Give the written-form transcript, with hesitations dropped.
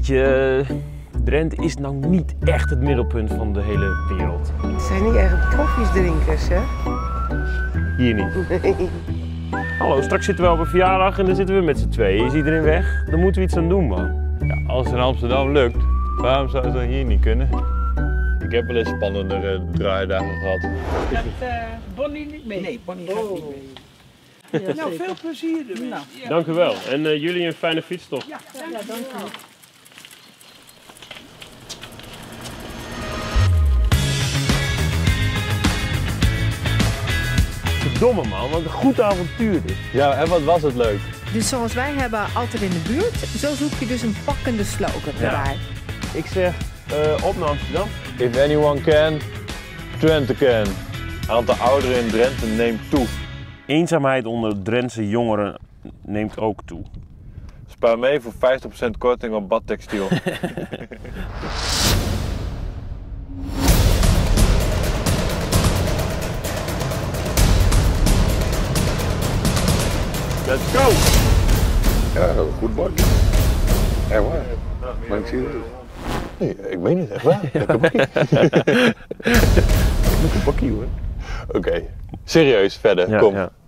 weet je, Drenthe is nou niet echt het middelpunt van de hele wereld. Het zijn niet echt koffiesdrinkers, hè? Hier niet. Nee. Hallo, straks zitten we op een verjaardag en dan zitten we met z'n tweeën. Is iedereen weg? Dan moeten we iets aan doen, man. Ja, als het in Amsterdam lukt, waarom zou het hier niet kunnen? Ik heb wel eens spannendere draaidagen gehad. Gaat Bonnie niet mee? Nee, Bonnie gaat niet mee. Ja, nou, veel plezier ermee. Nou. Ja. Dank u wel. En jullie een fijne fietstocht. Ja, dank u wel. Verdomme man, wat een goed avontuur dit. Ja, en wat was het leuk? Dus zoals wij hebben altijd in de buurt, zo zoek je dus een pakkende slogan erbij. Ik zeg, op naar Amsterdam. If anyone can, Drenthe can. Aantal ouderen in Drenthe neemt toe. Eenzaamheid onder Drentse jongeren neemt ook toe. Spaar mee voor 50% korting op badtextiel. Let's go! Ja, goed bakje. Echt waar. Maar ik zie het. Nee, ik meen het echt waar. Lekker bakkie. Lekker bakkie hoor. Oké, serieus verder, Ja, kom. ja.